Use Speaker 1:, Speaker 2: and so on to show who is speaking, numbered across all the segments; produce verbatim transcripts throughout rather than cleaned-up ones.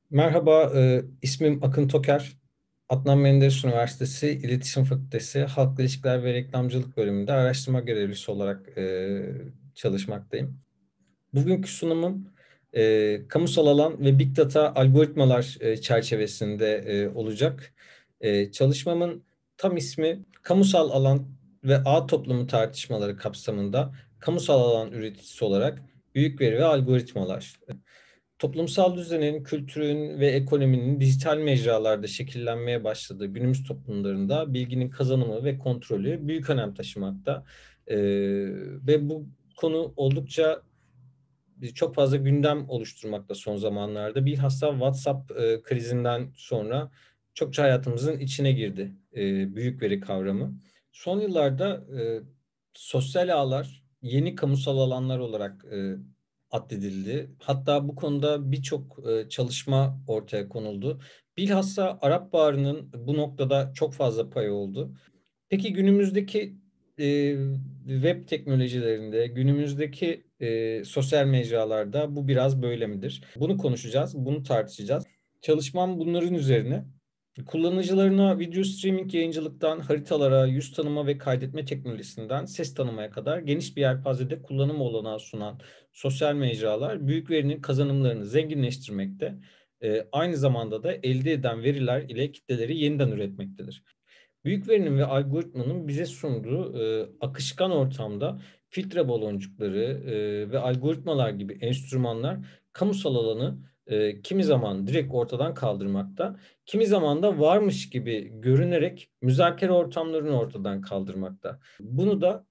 Speaker 1: Merhaba, e, ismim Akın Toker. Adnan Menderes Üniversitesi İletişim Fakültesi Halkla İlişkiler ve Reklamcılık bölümünde araştırma görevlisi olarak e, çalışmaktayım. Bugünkü sunumum e, kamusal alan ve Big Data algoritmalar e, çerçevesinde e, olacak. E, çalışmamın tam ismi kamusal alan ve ağ toplumu tartışmaları kapsamında kamusal alan üreticisi olarak büyük veri ve algoritmalar. Toplumsal düzenin, kültürün ve ekonominin dijital mecralarda şekillenmeye başladığı günümüz toplumlarında bilginin kazanımı ve kontrolü büyük önem taşımakta. Ee, ve bu konu oldukça çok fazla gündem oluşturmakta son zamanlarda. Bilhassa WhatsApp e, krizinden sonra çokça hayatımızın içine girdi e, büyük veri kavramı. Son yıllarda e, sosyal ağlar yeni kamusal alanlar olarak e, addedildi. Hatta bu konuda birçok e, çalışma ortaya konuldu. Bilhassa Arap Baharı'nın bu noktada çok fazla payı oldu. Peki günümüzdeki e, web teknolojilerinde, günümüzdeki e, sosyal mecralarda bu biraz böyle midir? Bunu konuşacağız, bunu tartışacağız. Çalışmam bunların üzerine. Kullanıcılarına video streaming yayıncılıktan haritalara, yüz tanıma ve kaydetme teknolojisinden ses tanımaya kadar geniş bir yelpazede kullanım olanağı sunan sosyal mecralar büyük verinin kazanımlarını zenginleştirmekte, e, aynı zamanda da elde eden veriler ile kitleleri yeniden üretmektedir. Büyük verinin ve algoritmanın bize sunduğu e, akışkan ortamda filtre baloncukları e, ve algoritmalar gibi enstrümanlar kamusal alanı e, kimi zaman direkt ortadan kaldırmakta, kimi zaman da varmış gibi görünerek müzakere ortamlarını ortadan kaldırmakta. Bunu da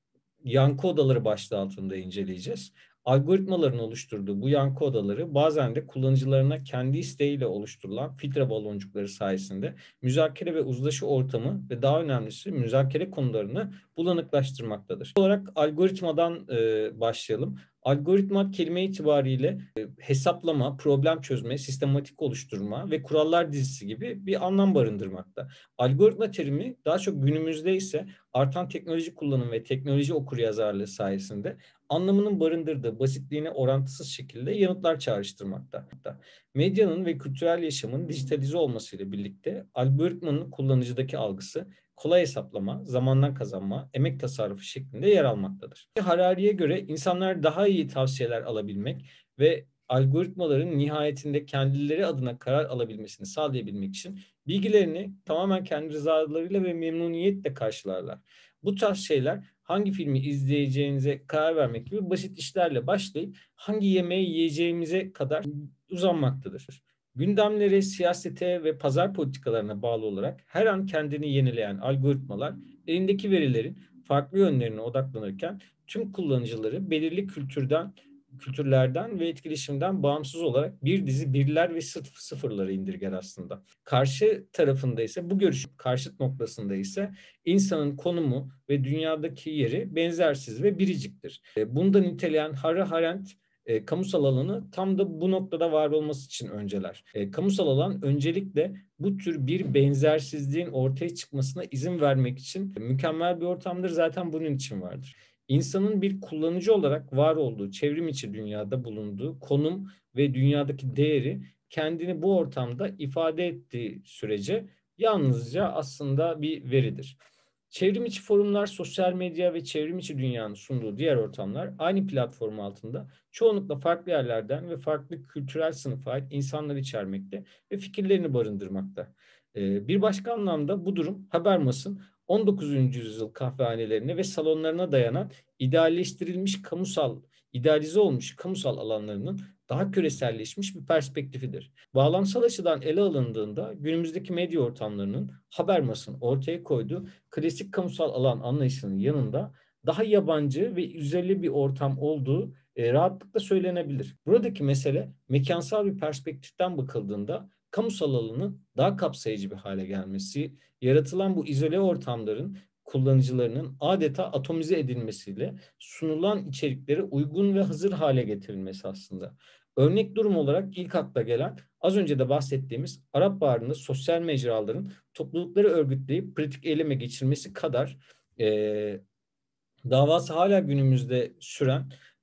Speaker 1: yankı odaları başlığı altında inceleyeceğiz. Algoritmaların oluşturduğu bu yankı odaları bazen de kullanıcılarına kendi isteğiyle oluşturulan filtre baloncukları sayesinde müzakere ve uzlaşı ortamı ve daha önemlisi müzakere konularını bulanıklaştırmaktadır. İlk olarak algoritmadan e, başlayalım. Algoritma kelime itibariyle e, hesaplama, problem çözme, sistematik oluşturma ve kurallar dizisi gibi bir anlam barındırmakta. Algoritma terimi daha çok günümüzde ise artan teknoloji kullanımı ve teknoloji okuryazarlığı sayesinde anlamının barındırdığı basitliğine orantısız şekilde yanıtlar çağrıştırmakta. Medyanın ve kültürel yaşamın dijitalize olmasıyla birlikte algoritmanın kullanıcıdaki algısı kolay hesaplama, zamandan kazanma, emek tasarrufu şeklinde yer almaktadır. Harari'ye göre insanlar daha iyi tavsiyeler alabilmek ve algoritmaların nihayetinde kendileri adına karar alabilmesini sağlayabilmek için bilgilerini tamamen kendi rızalarıyla ve memnuniyetle karşılarlar. Bu tarz şeyler hangi filmi izleyeceğinize karar vermek gibi basit işlerle başlayıp hangi yemeği yiyeceğimize kadar uzanmaktadır. Gündemlere, siyasete ve pazar politikalarına bağlı olarak her an kendini yenileyen algoritmalar elindeki verilerin farklı yönlerine odaklanırken tüm kullanıcıları belirli kültürden kültürlerden ve etkileşimden bağımsız olarak bir dizi birler ve sıfırları indirger aslında. Karşı tarafında ise bu görüşün karşıt noktasında ise insanın konumu ve dünyadaki yeri benzersiz ve biriciktir. E, Bunda niteleyen Hannah Arendt e, kamusal alanı tam da bu noktada var olması için önceler. E, kamusal alan öncelikle bu tür bir benzersizliğin ortaya çıkmasına izin vermek için mükemmel bir ortamdır. Zaten bunun için vardır. İnsanın bir kullanıcı olarak var olduğu, çevrim içi dünyada bulunduğu konum ve dünyadaki değeri kendini bu ortamda ifade ettiği sürece yalnızca aslında bir veridir. Çevrim içi forumlar, sosyal medya ve çevrim içi dünyanın sunduğu diğer ortamlar aynı platform altında çoğunlukla farklı yerlerden ve farklı kültürel sınıfa ait insanlar içermekte ve fikirlerini barındırmakta. Ee, bir başka anlamda bu durum Habermas'ın on dokuzuncu yüzyıl kahvehanelerine ve salonlarına dayanan idealleştirilmiş kamusal, idealize olmuş kamusal alanlarının daha küreselleşmiş bir perspektifidir. Bağlamsal açıdan ele alındığında günümüzdeki medya ortamlarının Habermas'ın ortaya koyduğu klasik kamusal alan anlayışının yanında daha yabancı ve üzerli bir ortam olduğu e, rahatlıkla söylenebilir. Buradaki mesele mekansal bir perspektiften bakıldığında kamusal alanın daha kapsayıcı bir hale gelmesi, yaratılan bu izole ortamların kullanıcılarının adeta atomize edilmesiyle sunulan içeriklere uygun ve hazır hale getirilmesi aslında. Örnek durum olarak ilk akla gelen az önce de bahsettiğimiz Arap Baharı'nda sosyal mecraların toplulukları örgütleyip pratik eyleme geçirmesi kadar e, davası hala günümüzde süren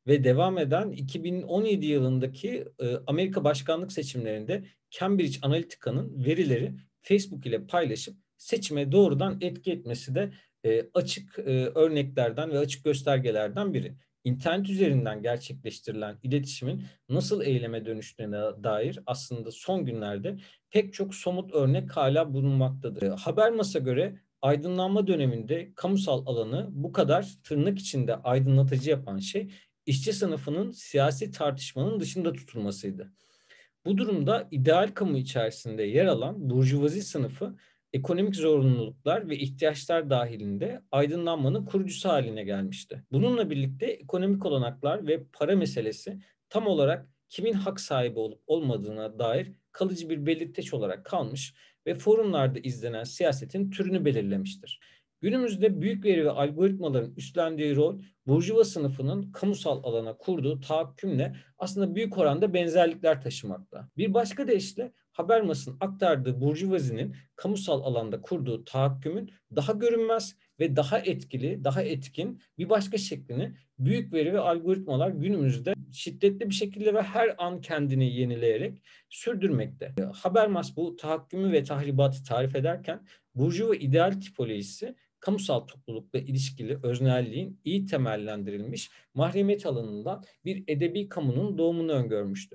Speaker 1: ve devam eden iki bin on yedi yılındaki e, Amerika başkanlık seçimlerinde Cambridge Analytica'nın verileri Facebook ile paylaşıp seçime doğrudan etki etmesi de e, açık e, örneklerden ve açık göstergelerden biri. İnternet üzerinden gerçekleştirilen iletişimin nasıl eyleme dönüştüğüne dair aslında son günlerde pek çok somut örnek hala bulunmaktadır. Habermas'a göre aydınlanma döneminde kamusal alanı bu kadar tırnak içinde aydınlatıcı yapan şey işçi sınıfının siyasi tartışmanın dışında tutulmasıydı. Bu durumda ideal kamu içerisinde yer alan burjuvazi sınıfı ekonomik zorunluluklar ve ihtiyaçlar dahilinde aydınlanmanın kurucusu haline gelmişti. Bununla birlikte ekonomik olanaklar ve para meselesi tam olarak kimin hak sahibi olup olmadığına dair kalıcı bir belirteç olarak kalmış ve forumlarda izlenen siyasetin türünü belirlemiştir. Günümüzde büyük veri ve algoritmaların üstlendiği rol, burjuva sınıfının kamusal alana kurduğu tahakkümle aslında büyük oranda benzerlikler taşımakta. Bir başka deyişle Habermas'ın aktardığı burjuvazinin kamusal alanda kurduğu tahakkümün daha görünmez ve daha etkili, daha etkin bir başka şeklini büyük veri ve algoritmalar günümüzde şiddetli bir şekilde ve her an kendini yenileyerek sürdürmekte. Habermas bu tahakkümü ve tahribatı tarif ederken burjuva ideal tipolojisi kamusal toplulukla ilişkili öznelliğin iyi temellendirilmiş mahremiyet alanından bir edebi kamunun doğumunu öngörmüştü.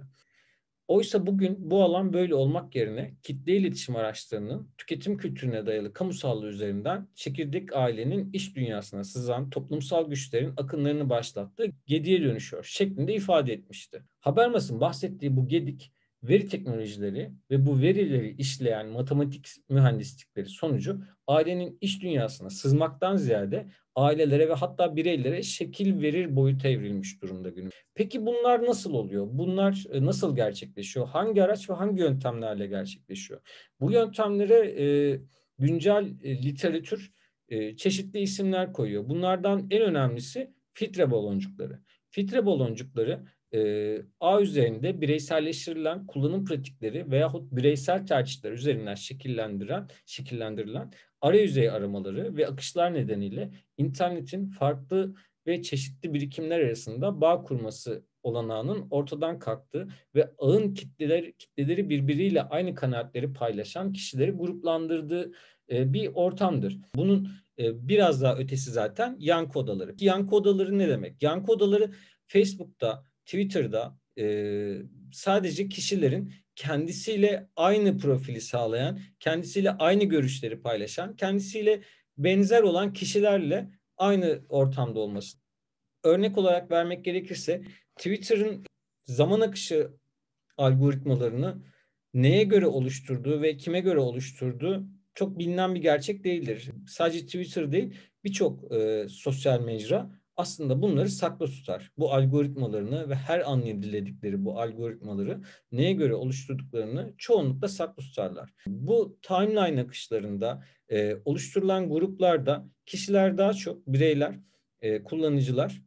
Speaker 1: Oysa bugün bu alan böyle olmak yerine kitle iletişim araçlarının tüketim kültürüne dayalı kamusallığı üzerinden çekirdek ailenin iş dünyasına sızan toplumsal güçlerin akınlarını başlattığı gediye dönüşüyor şeklinde ifade etmişti. Habermas'ın bahsettiği bu gedik veri teknolojileri ve bu verileri işleyen matematik mühendislikleri sonucu ailenin iş dünyasına sızmaktan ziyade ailelere ve hatta bireylere şekil verir boyuta evrilmiş durumda günümüzde. Peki bunlar nasıl oluyor? Bunlar nasıl gerçekleşiyor? Hangi araç ve hangi yöntemlerle gerçekleşiyor? Bu yöntemlere e, güncel e, literatür e, çeşitli isimler koyuyor. Bunlardan en önemlisi filtre baloncukları. Filtre baloncukları e, ağ üzerinde bireyselleştirilen kullanım pratikleri veyahut bireysel tercihler üzerinden şekillendirilen, şekillendirilen arayüzey aramaları ve akışlar nedeniyle internetin farklı ve çeşitli birikimler arasında bağ kurması olanağının ortadan kalktığı ve ağın kitleler, kitleleri birbiriyle aynı kanaatleri paylaşan kişileri gruplandırdığı e, bir ortamdır. Bunun e, biraz daha ötesi zaten yankı odaları. Yankı odaları ne demek? Yankı odaları Facebook'ta, Twitter'da e, sadece kişilerin kendisiyle aynı profili sağlayan, kendisiyle aynı görüşleri paylaşan, kendisiyle benzer olan kişilerle aynı ortamda olması. Örnek olarak vermek gerekirse Twitter'ın zaman akışı algoritmalarını neye göre oluşturduğu ve kime göre oluşturduğu çok bilinen bir gerçek değildir. Sadece Twitter değil, birçok e, sosyal mecra aslında bunları saklı tutar. Bu algoritmalarını ve her an yeniledikleri bu algoritmaları neye göre oluşturduklarını çoğunlukla saklı tutarlar. Bu timeline akışlarında e, oluşturulan gruplarda kişiler daha çok bireyler, e, kullanıcılar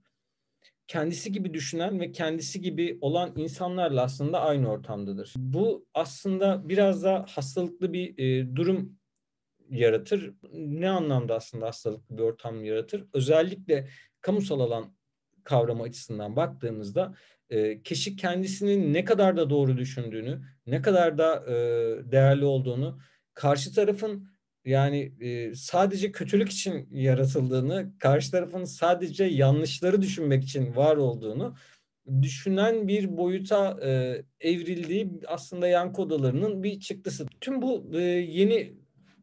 Speaker 1: kendisi gibi düşünen ve kendisi gibi olan insanlarla aslında aynı ortamdadır. Bu aslında biraz da hastalıklı bir e, durum yaratır. Ne anlamda aslında hastalıklı bir ortam yaratır? Özellikle kamusal alan kavramı açısından baktığımızda e, kişi kendisinin ne kadar da doğru düşündüğünü, ne kadar da e, değerli olduğunu, karşı tarafın yani e, sadece kötülük için yaratıldığını, karşı tarafın sadece yanlışları düşünmek için var olduğunu düşünen bir boyuta e, evrildiği aslında yankı odalarının bir çıktısı. Tüm bu e, yeni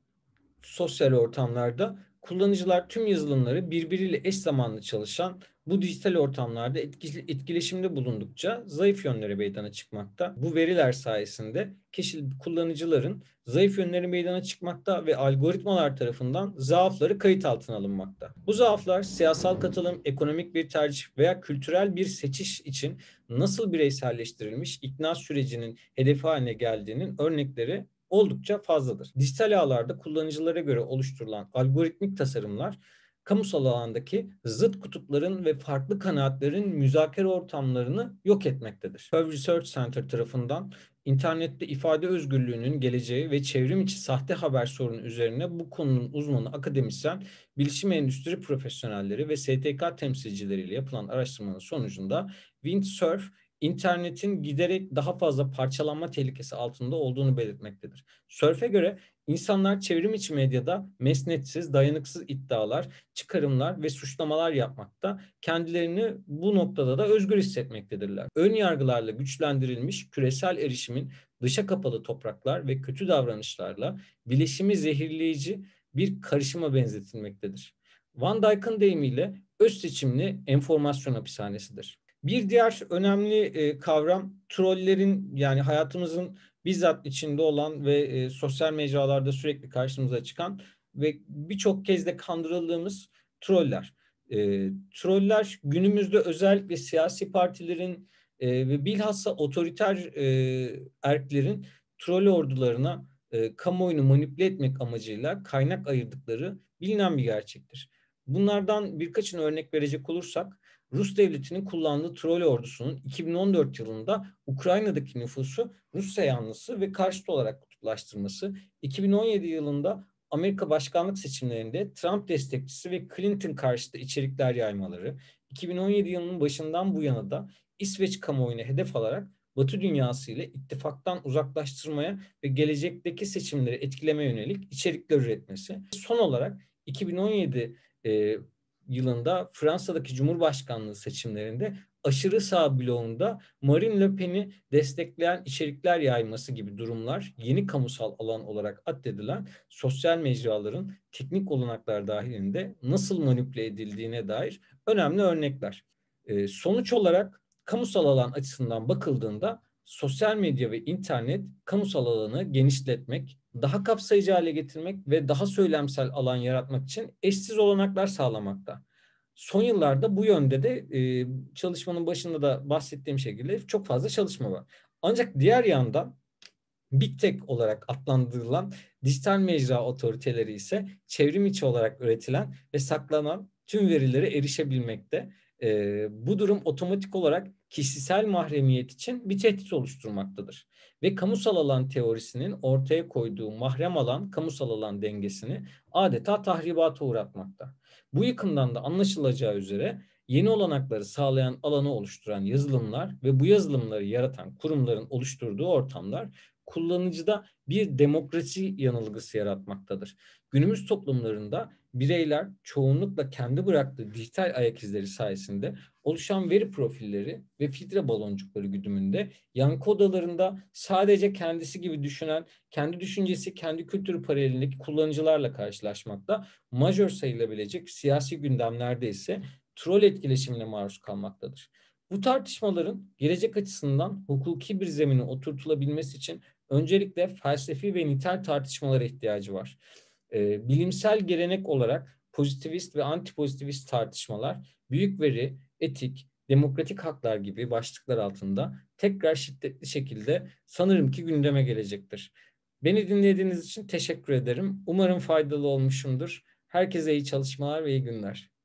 Speaker 1: sosyal ortamlarda kullanıcılar tüm yazılımları birbiriyle eş zamanlı çalışan bu dijital ortamlarda etkileşimde bulundukça zayıf yönleri meydana çıkmakta. Bu veriler sayesinde kişi kullanıcıların zayıf yönleri meydana çıkmakta ve algoritmalar tarafından zaafları kayıt altına alınmakta. Bu zaaflar siyasal katılım, ekonomik bir tercih veya kültürel bir seçiş için nasıl bireyselleştirilmiş ikna sürecinin hedefi haline geldiğinin örnekleri oldukça fazladır. Dijital ağlarda kullanıcılara göre oluşturulan algoritmik tasarımlar kamusal alandaki zıt kutupların ve farklı kanaatlerin müzakere ortamlarını yok etmektedir. Pew Research Center tarafından internette ifade özgürlüğünün geleceği ve çevrim içi sahte haber sorunu üzerine bu konunun uzmanı akademisyen, bilişim endüstri profesyonelleri ve S T K temsilcileriyle yapılan araştırmanın sonucunda Windsurf, internetin giderek daha fazla parçalanma tehlikesi altında olduğunu belirtmektedir. Sörf'e göre insanlar çevrim içi medyada mesnetsiz, dayanıksız iddialar, çıkarımlar ve suçlamalar yapmakta, kendilerini bu noktada da özgür hissetmektedirler. Ön yargılarla güçlendirilmiş küresel erişimin dışa kapalı topraklar ve kötü davranışlarla bileşimi zehirleyici bir karışıma benzetilmektedir. Van Dijk'ın deyimiyle öz seçimli enformasyon hapishanesidir. Bir diğer önemli e, kavram trollerin, yani hayatımızın bizzat içinde olan ve e, sosyal mecralarda sürekli karşımıza çıkan ve birçok kez de kandırıldığımız troller. E, troller günümüzde özellikle siyasi partilerin e, ve bilhassa otoriter e, erklerin troll ordularına e, kamuoyunu manipüle etmek amacıyla kaynak ayırdıkları bilinen bir gerçektir. Bunlardan birkaçını örnek verecek olursak, Rus devletinin kullandığı troll ordusunun iki bin on dört yılında Ukrayna'daki nüfusu Rusya yanlısı ve karşıt olarak kutuplaştırması, iki bin on yedi yılında Amerika başkanlık seçimlerinde Trump destekçisi ve Clinton karşıtı içerikler yaymaları, iki bin on yedi yılının başından bu yana da İsveç kamuoyunu hedef alarak Batı dünyası ile ittifaktan uzaklaştırmaya ve gelecekteki seçimleri etkilemeye yönelik içerikler üretmesi. Son olarak iki bin on yedi e, yılında Fransa'daki Cumhurbaşkanlığı seçimlerinde aşırı sağ bloğunda Marine Le Pen'i destekleyen içerikler yayması gibi durumlar yeni kamusal alan olarak addedilen sosyal mecraların teknik olanaklar dahilinde nasıl manipüle edildiğine dair önemli örnekler. Ee, sonuç olarak kamusal alan açısından bakıldığında sosyal medya ve internet kamusal alanı genişletmek, daha kapsayıcı hale getirmek ve daha söylemsel alan yaratmak için eşsiz olanaklar sağlamakta. Son yıllarda bu yönde de e, çalışmanın başında da bahsettiğim şekilde çok fazla çalışma var. Ancak diğer yandan Big Tech olarak adlandırılan dijital mecra otoriteleri ise çevrim içi olarak üretilen ve saklanan tüm verilere erişebilmekte. E, bu durum otomatik olarak kişisel mahremiyet için bir tehdit oluşturmaktadır. Ve kamusal alan teorisinin ortaya koyduğu mahrem alan, kamusal alan dengesini adeta tahribata uğratmakta. Bu yıkımdan da anlaşılacağı üzere yeni olanakları sağlayan alanı oluşturan yazılımlar ve bu yazılımları yaratan kurumların oluşturduğu ortamlar kullanıcıda bir demokrasi yanılgısı yaratmaktadır. Günümüz toplumlarında bireyler çoğunlukla kendi bıraktığı dijital ayak izleri sayesinde oluşan veri profilleri ve filtre baloncukları güdümünde yankı odalarında sadece kendisi gibi düşünen, kendi düşüncesi, kendi kültürü paralelindeki kullanıcılarla karşılaşmakta, majör sayılabilecek siyasi gündemlerde ise troll etkileşimine maruz kalmaktadır. Bu tartışmaların gelecek açısından hukuki bir zemine oturtulabilmesi için öncelikle felsefi ve nitel tartışmalara ihtiyacı var. E, bilimsel gelenek olarak pozitivist ve antipozitivist tartışmalar, büyük veri, etik, demokratik haklar gibi başlıklar altında tekrar şiddetli şekilde sanırım ki gündeme gelecektir. Beni dinlediğiniz için teşekkür ederim. Umarım faydalı olmuşumdur. Herkese iyi çalışmalar ve iyi günler.